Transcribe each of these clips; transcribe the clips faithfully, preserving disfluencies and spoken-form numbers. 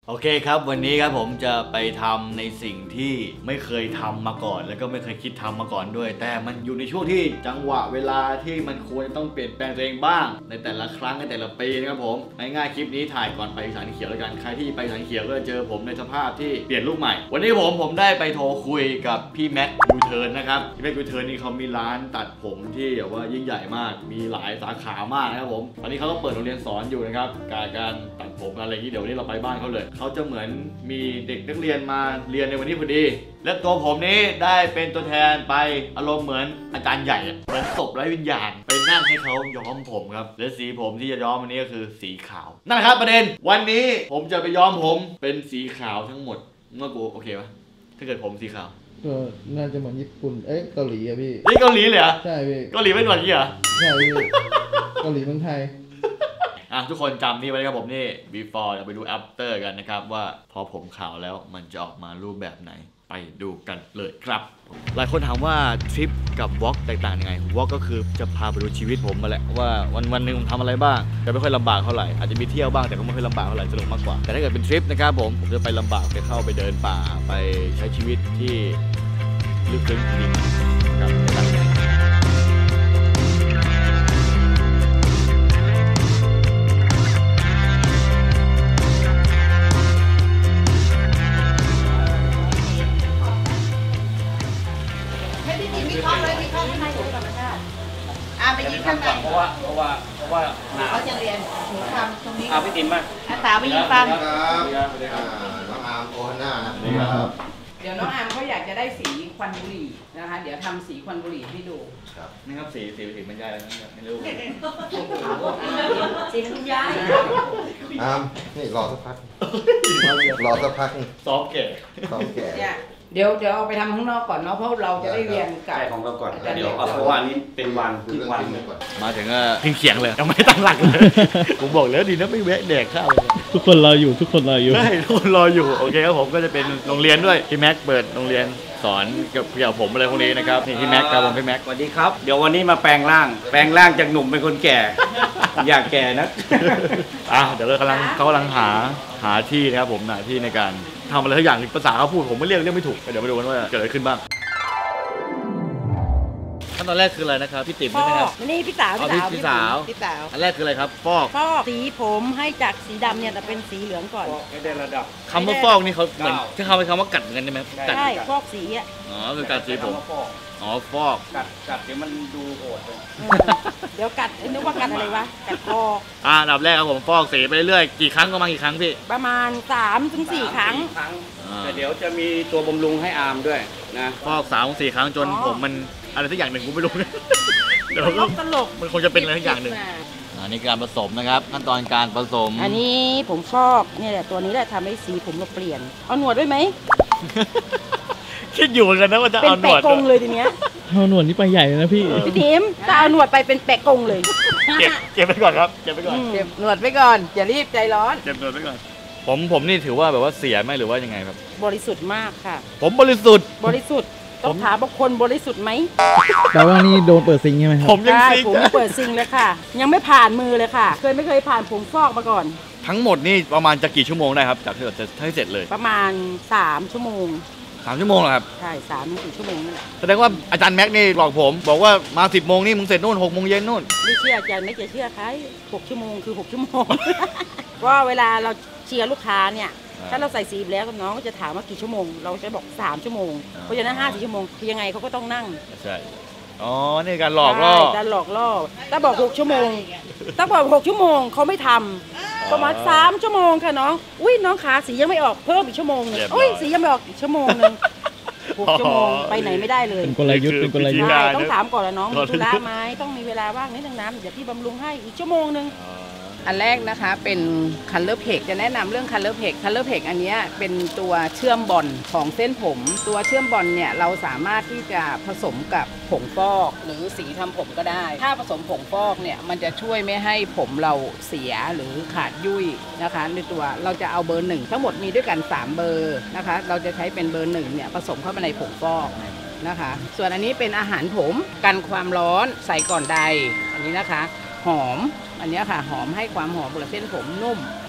โอเคครับวันนี้ครับผมจะไปทำในสิ่งที่ไม่เคยทำมาก่อนแล้วก็ไม่เคยคิดทำมาก่อนด้วยแต่มันอยู่ในช่วงที่จังหวะเวลาที่มันควรจะต้องเปลี่ยนแปลงตัวเองบ้างในแต่ละครั้งในแต่ละปีนะครับผมง่ายๆคลิปนี้ถ่ายก่อนไปอีสานเขียวแล้วกันใครที่ไปอีสานเขียวก็จะเจอผมในสภาพที่เปลี่ยนรูปใหม่วันนี้ผมผมได้ไปโทรคุยกับพี่แม็กยูเทิร์นนะครับพี่แม็กยูเทิร์นนี่เขามีร้านตัดผมที่แบบว่ายิ่งใหญ่มากมีหลายสาขามากนะครับผมตอนนี้เขาก็เปิดโรงเรียนสอนอยู่นะครับการการตัดผมอะไรอย่างนี้เดี๋ยววันนี้เราไปบ้านเขาเลยเขาจะเหมือนมีเด็กนักเรียนมาเรียนในวันนี้พอดีและตัวผมนี้ได้เป็นตัวแทนไปอารมณ์เหมือนอาจารย์ใหญ่เหมือนศพไร้วิญญาณไปนั่งให้เขาย้อมผมครับและสีผมที่จะย้อมวันนี้ก็คือสีขาวนั่นครับประเด็นวันนี้ผมจะไปย้อมผมเป็นสีขาวทั้งหมดเมื่อกูโอเคปะถ้าเกิดผมสีขาวก็น่าจะเหมือนญี่ปุ่นเอ๊ะเกาหลีอะพี่นี่เกาหลีเลยเหรอใช่พี่เกาหลีไม่เหมือนกี่เหรอใช่พี่เกาหลีเมืองไทยอ่ะทุกคนจำนี่ไว้นะครับผมนี่ before เราไปดู after กันนะครับว่าพอผมขาวแล้วมันจะออกมารูปแบบไหนไปดูกันเลยครับหลายคนถามว่าทริปกับวอล์กแตกต่างยังไงวอล์กก็คือจะพาไปดูชีวิตผมมาแหละว่าวันวันหนึ่งผมทำอะไรบ้างแต่ไม่ค่อยลำบากเท่าไหร่อาจจะมีเที่ยวบ้างแต่ก็ไม่ค่อยลำบากเท่าไหร่สนุกมากกว่าแต่ถ้าเกิดเป็นทริปนะครับผมผมจะไปลำบากไปเข้าไปเดินป่าไปใช้ชีวิตที่ลึกซึ้งจริงกับต่างไปยืนข้างในเพราะว่าเพราะว่าเพราะว่าเขาจะเรียนหนูทำตรงนี้เอาพี่ติ๋มมาอาสาไปยืนฟังครับน้องอาร์มโอฮาน่านะครับเดี๋ยวน้องอาร์มเขาอยากจะได้สีควันบุหรี่นะคะเดี๋ยวทำสีควันบุหรี่ให้ดูครับนี่ครับสีสีสีมันใหญ่แล้วนะไม่รู้สีคุณยายอาร์มนี่รอสักพักรอสักพักซ้อมแก่ซ้อมแก่เดี๋ยวเดี๋ยวเอาไปทำข้างนอกก่อนเนาะเพราะเราจะได้เรียนกับของเราก่อนเดี๋ยวเพราะว่านี้เป็นวันที่วันมาถึงก็ทิ้งเขียงเลยยังไม่ตั้งหลักเลยผมบอกแล้วดีนะไม่แวะแดกข้าวเลยทุกคนรออยู่ทุกคนรออยู่ใช่ทุกคนรออยู่โอเคครับผมก็จะเป็นโรงเรียนด้วยพี่แม็กเปิดโรงเรียนสอนเกี่ยวกับผมอะไรพวกนี้นะครับนี่พี่แม็กครับผมพี่แม็กสวัสดีครับเดี๋ยววันนี้มาแปลงร่างแปลงร่างจากหนุ่มเป็นคนแก่อยากแก่นะอ่ะเดี๋ยวเรากำลังเขากำลังหาหาที่นะครับผมหาที่ในการทำอะไรทุกอย่างภาษาเขาพูดผมไม่เรียกเรียกไม่ถูกเดี๋ยวมาดูกันว่าเกิดอะไรขึ้นบ้างขั้นตอนแรกคืออะไรนะครับพี่ติ๋มใช่ไหมครับนี่พี่สาวพี่สาวพี่สาวพี่สาวอันแรกคืออะไรครับฟอกฟอกสีผมให้จากสีดำเนี่ยแต่เป็นสีเหลืองก่อนให้ได้ระดับคำว่าฟอกนี่เขาเหมือนที่เขาเป็นคำว่ากัดเหมือนกันใช่ไหมกัดใช่ฟอกสีอ่ะอ๋อคือกัดสีผมอ๋อฟอกกัดกัดเดี๋ยวมันดูโหดเลยเดี๋ยวกัดนึกว่ากัดอะไรวะกัดคออ่าอันดับแรกครับผมฟอกสีไปเรื่อยกี่ครั้งก็มากี่ครั้งพี่ประมาณสามถึงสี่ครั้งแต่เดี๋ยวจะมีตัวบำรุงให้อาร์มด้วยนะฟอกสามถึงสี่ครั้งจนผมมันอะไรสักอย่างหนึ่งกูไม่รู้เดี๋ยวก็ตลกมันคงจะเป็นอะไรสักอย่างหนึ่งอันนี้การผสมนะครับขั้นตอนการผสมอันนี้ผมฟอกนี่แหละตัวนี้แหละทำให้สีผมเราเปลี่ยนเอาหนวดด้วยไหมคิดอยู่เหมือนกันนะว่าจะเอาหนวดเป็นแปะกงเลยทีเนี้ยเอาหนวดนี่ไปใหญ่เลยนะพี่พี่ทิมจะเอาหนวดไปเป็นแปะกงเลยเก็บเก็บไปก่อนครับเก็บไปก่อนเก็บหนวดไปก่อนอย่ารีบใจร้อนเก็บหนวดไปก่อนผมผมนี่ถือว่าแบบว่าเสียไหมหรือว่ายังไงครับบริสุทธิ์มากค่ะผมบริสุทธิ์บริสุทธิ์ต้องถามว่าคนบริสุทธิ์ไหมแต่ว่านี่โดนเปิดซิงใช่ไหมครับผมยังซิงผมเปิดซิงเลยค่ะยังไม่ผ่านมือเลยค่ะเคยไม่เคยผ่านผมฟอกมาก่อนทั้งหมดนี่ประมาณจะกี่ชั่วโมงได้ครับจากที่เราจะให้เสร็จเลยประมาณสามชั่วโมงสามชั่วโมงเหรอครับใช่สามถึงสี่ชั่วโมงนี่แหละแสดงว่าอาจารย์แม็กนี่หลอกผมบอกว่ามาสิบโมงนี่มึงเสร็จนู่นหกโมงเย็นนู่นไม่เชื่ออาจารย์ไม่จะเชื่อใครหกชั่วโมงคือหกชั่วโมงว่าเวลาเราเชียร์ลูกค้าเนี่ยถ้าเราใส่สีแล้วน้องก็จะถามว่ากี่ชั่วโมงเราจะบอกสามชั่วโมงเพราะฉะนั้นห้าสี่ชั่วโมงคือยังไงเขาก็ต้องนั่งใช่อ๋อนี่การหลอกล่อการหลอกล่อถ้าบอกหกชั่วโมงถ้าบอกหกชั่วโมงเขาไม่ทำประมาณสามชั่วโมงค่ะน้องอุ้ยน้องขาสียังไม่ออกเพิ่มอีกชั่วโมงนึงอุ้ยสียังไม่ออกอีกชั่วโมงนึงหกชั่วโมงไปไหนไม่ได้เลยเป็นกลยุทธ์เป็นกลยุทธ์ต้องถามก่อนแล้วน้องมีธุระไหมต้องมีเวลาว่างนิดนึงนะเดี๋ยวพี่บำรุงให้อีกชั่วโมงนึงอันแรกนะคะเป็น Color Peg จะแนะนำเรื่อง Color Peg Color Peg อันนี้เป็นตัวเชื่อมบอนของเส้นผมตัวเชื่อมบอนเนี่ยเราสามารถที่จะผสมกับผงฟอกหรือสีทำผมก็ได้ถ้าผสมผงฟอกเนี่ยมันจะช่วยไม่ให้ผมเราเสียหรือขาดยุ่ยนะคะในตัวเราจะเอาเบอร์หนึ่งทั้งหมดมีด้วยกันสามเบอร์นะคะเราจะใช้เป็นเบอร์หนึ่งเนี่ยผสมเข้าไปในผงฟอกนะคะส่วนอันนี้เป็นอาหารผมกันความร้อนใส่ก่อนใดอันนี้นะคะหอม อันนี้ค่ะหอมให้ความหอมกับเส้นผมนุ่ม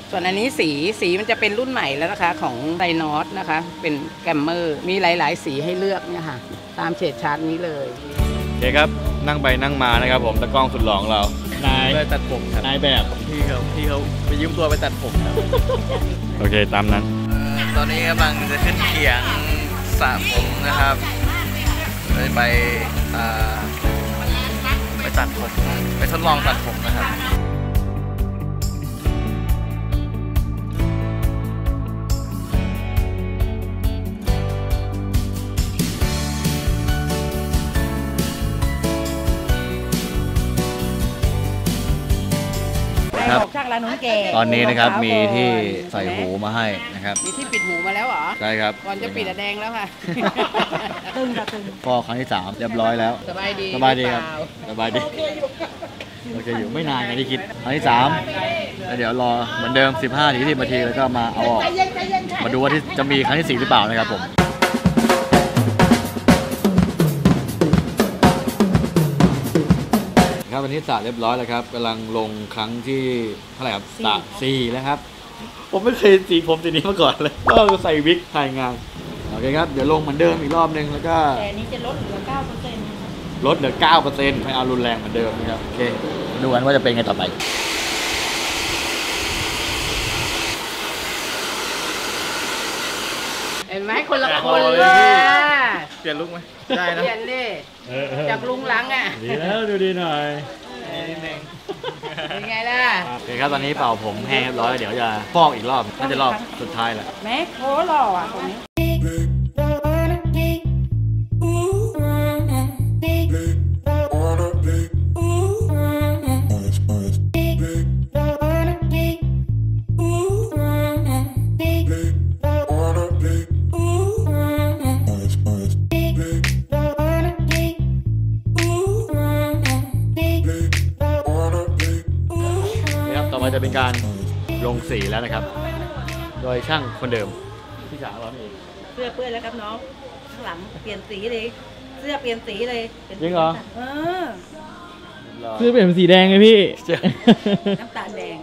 ส่วนอันนี้สีสีมันจะเป็นรุ่นใหม่แล้วนะคะของไดนอสนะคะเป็นแกมเมอร์มีหลายๆสีให้เลือกเนี่ยค่ะตามเฉดชาร์ตนี้เลยโอเคครับนั่งไปนั่งมานะครับผมตะกล้องสุดหล่อของเรานายเลยตัดผมครับนายแบบพี่เขาพี่เขาไปยืมตัวไปตัดผมครับ โอเคตามนั้นตอนนี้กำลังจะขึ้นเขียงสระผมนะครับเลยไปไปตัดผมไปทดลองตัดผมนะครับตอนนี้นะครับมีที่ใส่หูมาให้นะครับมีที่ปิดหูมาแล้วเหรอใช่ครับก่อนจะปิดแดงแล้วค่ะตึงค่ะตึงพอครั้งที่สามเรียบร้อยแล้วสบายดีสบายดีครับสบายดีโอเคอยู่ไม่นานอย่างที่คิดครั้งที่สามแล้วเดี๋ยวรอเหมือนเดิมสิบห้าถึงยี่สิบนาทีแล้วก็มาเอาออกมาดูว่าที่จะมีครั้งที่สี่หรือเปล่านะครับผมครับวันนี้สระเรียบร้อยแล้วครับกำลังลงครั้งที่เท่าไหร่ครับสระสี่แล้วครับผมไม่เคยสีผมสีนี้มาก่อนเลยก็ใส่วิกถ่ายงานโอเคครับเดี๋ยวลงเหมือนเดิมอีกรอบนึงแล้วก็แต่นี้จะลดเหลือ เก้าเปอร์เซ็นต์ลดเหลือ เก้าเปอร์เซ็นต์ ไม่เอารุนแรงเหมือนเดิมนะครับโอเคดูกันว่าจะเป็นไงต่อไปเห็นไหมคนละคนเลยเปลี่ยนลุกไหมได้นะเปลี่ยนดิจากลุงหลังอ่ะดีแล้วดูดีหน่อยนิดนึงเป็นไงล่ะโอเคครับตอนนี้เป่าผมแห้งเรียบร้อยเดี๋ยวจะฟอกอีกรอบน่าจะรอบสุดท้ายแหละแม็กโคหล่ออ่ะตรงนี้จะเป็นการลงสีแล้วนะครับโดยช่างคนเดิมพี่จ๋าเราเองเสื้อเปื้อนแล้วครับน้องข้างหลังเปลี่ยนสีเลยเสื้อเปลี่ยนสีเลยจริงเหรอเออเสื้อเปลี่ยนสีแดงไงพี่น้ำตาลแดง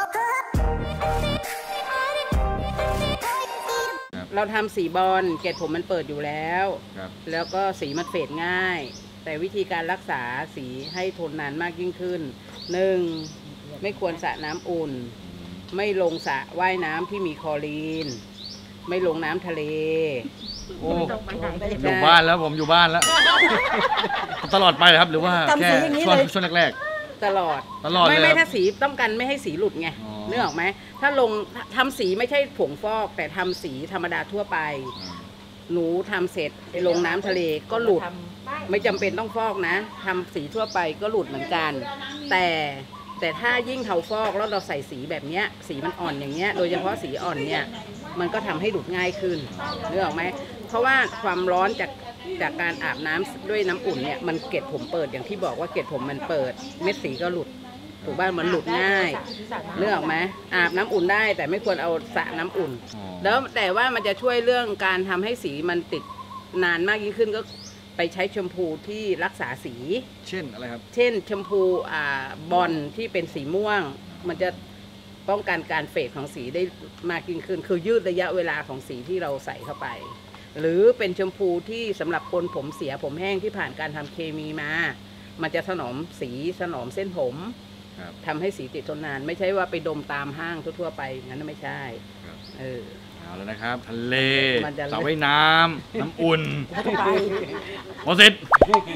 เราทำสีบอลเกล็ดผมมันเปิดอยู่แล้วแล้วก็สีมันเฟดง่ายแต่วิธีการรักษาสีให้ทนนานมากยิ่งขึ้นหนึ่งไม่ควรสระน้ำอุ่นไม่ลงสระว่ายน้ำที่มีคลอรีนไม่ลงน้ำทะเลโอ้อยู่บ้านแล้วผมอยู่บ้านแล้วตลอดไปเลยครับหรือว่าแค่ช่วงช่วงแรกๆตลอดตลอดไม่ไม่ถ้าสีต้องกันไม่ให้สีหลุดไงนึกออกไหมถ้าลงทำสีไม่ใช่ผงฟอกแต่ทำสีธรรมดาทั่วไปหนูทำเสร็จไปลงน้ำทะเลก็หลุดไม่จำเป็นต้องฟอกนะทำสีทั่วไปก็หลุดเหมือนกันแต่แต่ถ้ายิ่งเทาฟอกแล้วเราใส่สีแบบนี้สีมันอ่อนอย่างเงี้ยโดยเฉพาะสีอ่อนเนี่ยมันก็ทำให้หลุดง่ายขึ้นนึกออกไหมเพราะว่าความร้อนจากจากการอาบน้ำด้วยน้ำอุ่นเนี่ยมันเกล็ดผมเปิดอย่างที่บอกว่าเกล็ดผมมันเปิดเม็ดสีก็หลุดถูกบ้านมันหลุดง่ายนึกออกไหมอาบน้ำอุ่นได้แต่ไม่ควรเอาสระน้ำอุ่นแล้วแต่ว่ามันจะช่วยเรื่องการทำให้สีมันติดนานมากยิ่งขึ้นก็ไปใช้แชมพูที่รักษาสีเช่นอะไรครับเช่นแชมพูอ่าบอลที่เป็นสีม่วงมันจะป้องกันการเฟดของสีได้มากยิ่งขึ้นคือยืดระยะเวลาของสีที่เราใส่เข้าไปหรือเป็นแชมพูที่สำหรับคนผมเสียผมแห้งที่ผ่านการทำเคมีมามันจะถนอมสีถนอมเส้นผมทำให้สีติดทนนานไม่ใช่ว่าไปดมตามห้างทั่วๆไปงั้นไม่ใช่เออเอาแล้วนะครับทะเลสระว่ายน้ำน้ำอุ่นโมเสส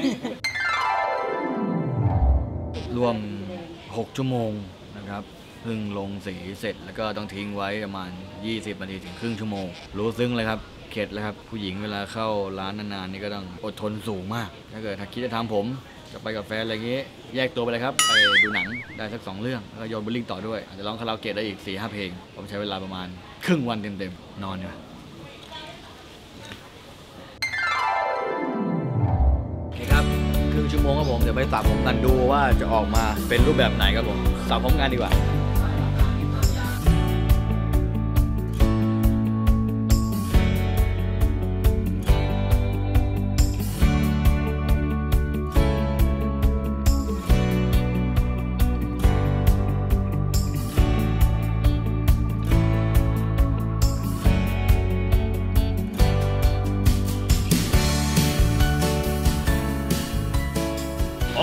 รวมหกชั่วโมงนะครับเพิ่งลงสีเสร็จแล้วก็ต้องทิ้งไว้ประมาณยี่สิบนาทีถึงครึ่งชั่วโมงรู้ซึ้งเลยครับเข็ดแล้วครับผู้หญิงเวลาเข้าร้านนานๆนี่ก็ต้องอดทนสูงมากถ้าเกิดถ้าคิดจะทำผมจะไปกับแฟนอะไรเงี้ยแยกตัวไปเลยครับไปดูหนังได้สักสองเรื่องแล้วก็โยนบุลลิงต่อด้วยอาจจะร้องคาราโอเกะได้อีก สี่ห้า เพลงผมใช้เวลาประมาณครึ่งวันเต็มๆนอนเนี่ยโอเคครับครึ่งชั่วโมงครับผมเดี๋ยวไปสระผมกันดูว่าจะออกมาเป็นรูปแบบไหนครับผมสระผมกันดีกว่า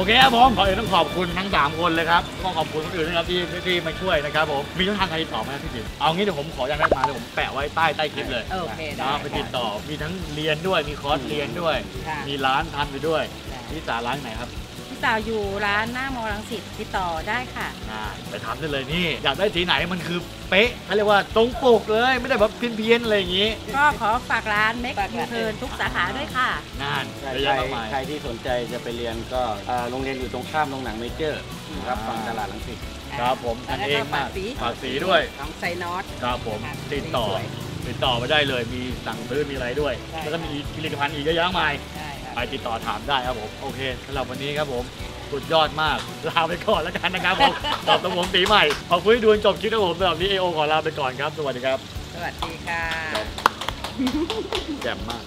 เคครับผมขอเองต้องขอบคุณทั้งสามคนเลยครับก็ขอบคุณคนอื่นนะครับที่ที่มาช่วยนะครับผมมีช่องทางการติดต่อไหมครับพี่ติ๋มเอางี้เดี๋ยวผมขออย่างแรกมาเดี๋ยวผมแปะไว้ใต้ใต้คลิปเลยโอเคได้นะไปติดต่อมีทั้งเรียนด้วยมีคอร์สเรียนด้วยค่ะมีร้านทำไปด้วยค่ะที่สาร้านไหนครับพี่สาวอยู่ร้านหน้ามอรังสิตติดต่อได้ค่ะอ่าไปทำได้เลยนี่อยากได้สีไหนมันคือเป๊ะเขาเรียกว่าตรงปกเลยไม่ได้แบบเพี้ยนๆอะไรอย่างงี้ก็ขอฝากร้านเม็กฝากร้านยูเทิร์นทุกสาขาด้วยค่ะนั่นใครเยอะแยะมากมายใครที่สนใจจะไปเรียนก็อ่าโรงเรียนอยู่ตรงข้ามโรงหนังเมเจอร์นะครับอ่าฝั่งตลาดลังสิตครับผมแล้กัวน ก็เองฝามาก กสีฝากสีด้วยของไซนอตครับผมค่ะติดต่อสวยติดต่อมาได้เลยมีสั่งซื้อมีอะไรด้วยใช่แล้วก็มีผลิตภัณฑ์อีกเยอะแยะมากมายใช่ครับไปติดต่อถามได้ครับผมโอเคสำหรับวันนี้ครับผมสุดยอดมากลาไปก่อนแล้วกันนะครับผมตอบตรงผมปีใหม่ขอบคุณที่ดูจนจบคลิปนะผมสำหรับนี้เอโอขอลาไปก่อนครับสวัสดีครับสวัสดีค่ะแจ่มมาก